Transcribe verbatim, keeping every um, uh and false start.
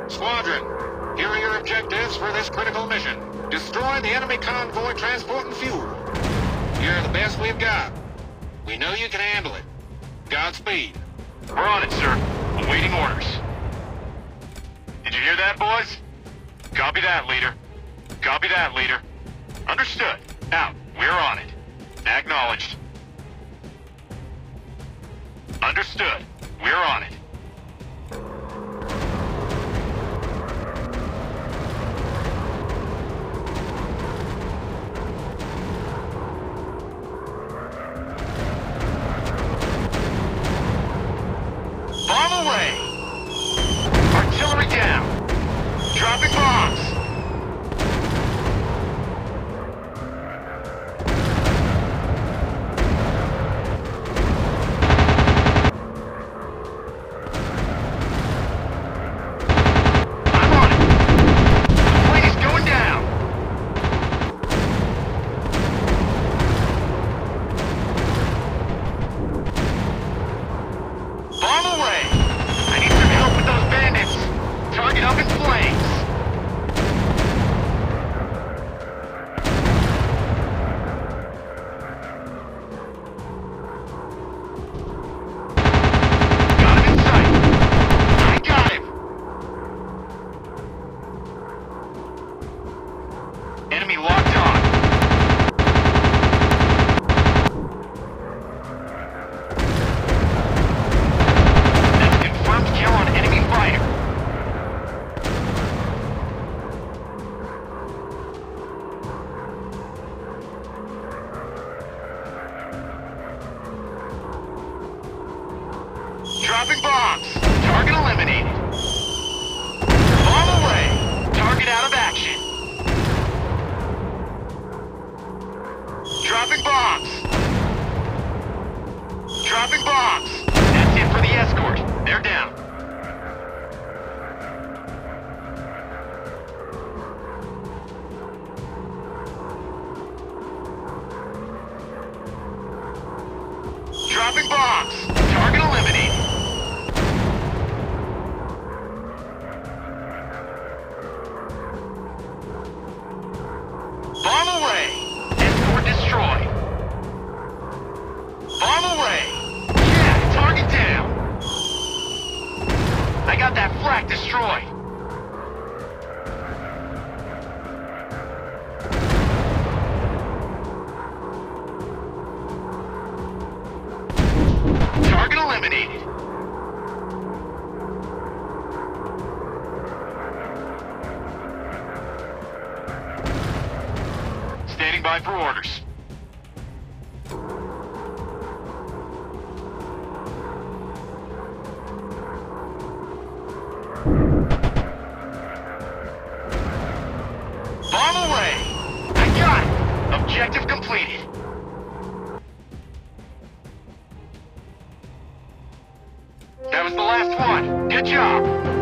Squadron, here are your objectives for this critical mission. Destroy the enemy convoy transporting fuel. You're the best we've got. We know you can handle it. Godspeed. We're on it, sir. Awaiting orders. Did you hear that, boys? Copy that, leader. Copy that, leader. Understood. Out. We're on it. Acknowledged. Understood. We're on it. Bomb away! Artillery down! Dropping bombs! I'm on it! The plane is going down! Bomb away! I need some help with those bandits! Target up in flames! Got him in sight! I got him! Enemy locked on! That's a confirmed kill on enemy fighter. Dropping bombs. Target eliminated. Bomb away. Target out of action. Dropping bombs. Dropping bombs. That's it for the escort. They're down. Dropping bombs. Target eliminated. Bomb away. Escort destroyed. Bomb away. Yeah, target down. I got that flak destroyed. Target eliminated. Standing by for orders. Bomb away! I got it! Objective completed. That was the last one. Good job.